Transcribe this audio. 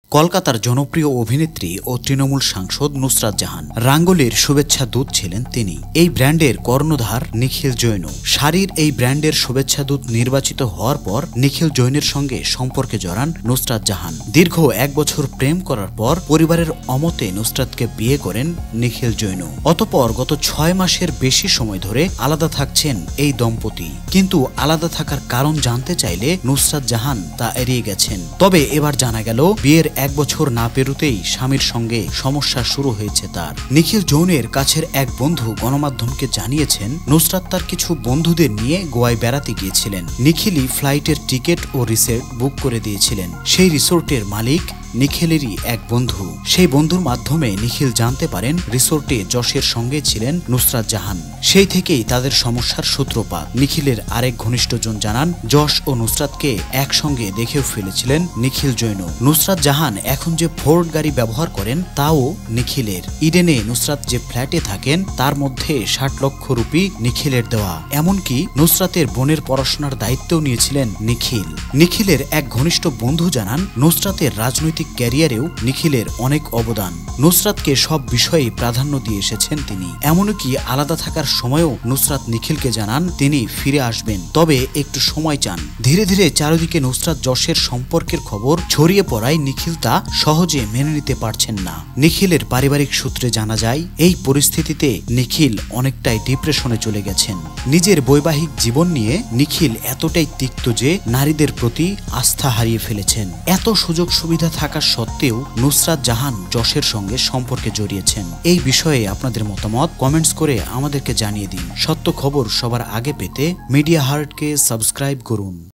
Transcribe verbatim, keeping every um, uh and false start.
কলকাতার জনপ্রিয় অভিনেত্রী ও তৃণমূল সাংসদ নুসরাত জাহান। রাঙ্গুলির শুভেচ্ছা দূত ছিলেন তিনি। এই ব্র্যান্ডের কর্ণধার নিখিল জৈন। শাড়ির এই ব্র্যান্ডের শুভেচ্ছা দূত নির্বাচিত হওয়ার পর নিখিল জৈনের সঙ্গে সম্পর্কে জড়ান নুসরাত জাহান। দীর্ঘ এক বছর প্রেম করার পর পরিবারের অমতে নুসরাতকে বিয়ে করেন নিখিল জৈন। অতঃপর গত ছয় মাসের বেশি সময় ধরে আলাদা থাকছেন এই দম্পতি। কিন্তু আলাদা থাকার কারণ জানতে চাইলে নুসরাত জাহান তা এড়িয়ে গেছেন। তবে এবার জানা গেল বিয়ের এক বছর না পেরুতেই স্বামীর সঙ্গে সমস্যা শুরু হয়েছে তার। নিখিল জৈনের কাছের এক বন্ধু গণমাধ্যমকে জানিয়েছেন, নুসরাত তার কিছু বন্ধুদের নিয়ে গোয়ায় বেড়াতে গিয়েছিলেন। নিখিলই ফ্লাইটের টিকিট ও রিসোর্ট বুক করে দিয়েছিলেন। সেই রিসোর্টের মালিক নিখিলেরই এক বন্ধু। সেই বন্ধুর মাধ্যমে নিখিল জানতে পারেন রিসোর্টে যশের সঙ্গে ছিলেন নুসরাত জাহান। সেই থেকেই তাদের সমস্যার সূত্রপাত। নিখিলের আরেক ঘনিষ্ঠজন জানান, যশ ও নুসরাতকে একসঙ্গে দেখেও ফেলেছিলেন নিখিল জৈন। নুসরাত জাহান এখন যে ফোর্ড গাড়ি ব্যবহার করেন তাও নিখিলের। ইডেনে নুসরাত যে ফ্ল্যাটে থাকেন তার মধ্যে ষাট লক্ষ রুপি নিখিলের দেওয়া। এমনকি নুসরাতের বোনের পড়াশোনার দায়িত্বও নিয়েছিলেন নিখিল। নিখিলের এক ঘনিষ্ঠ বন্ধু জানান, নুসরাতের রাজনৈতিক ক্যারিয়ারেও নিখিলের অনেক অবদান। নুসরাতকে সব বিষয়ে প্রাধান্য দিয়ে এসেছেন তিনি। এমনকি আলাদা থাকার সময়ও নুসরাত নিখিলকে জানান তিনি ফিরে আসবেন, তবে একটু সময় চান। ধীরে ধীরে চারিদিকে নুসরাত যশের সম্পর্কের খবর ছড়িয়ে পড়ায় নিখিল তা সহজে মেনে নিতে পারছেন না। নিখিলের পারিবারিক সূত্রে জানা যায়, এই পরিস্থিতিতে নিখিল অনেকটাই ডিপ্রেশনে চলে গেছেন। নিজের বৈবাহিক জীবন নিয়ে নিখিল এতটাই তিক্ত যে নারীদের প্রতি আস্থা হারিয়ে ফেলেছেন। এত সুযোগ সুবিধা থাকা সত্ত্বেও নুসরাত জাহান যশের সঙ্গে সম্পর্কে জড়িয়েছেন। এই বিষয়ে আপনাদের মতামত কমেন্টস করে আমাদেরকে জানিয়ে দিন। সত্য খবর সবার আগে পেতে মিডিয়া হার্টকে সাবস্ক্রাইব করুন।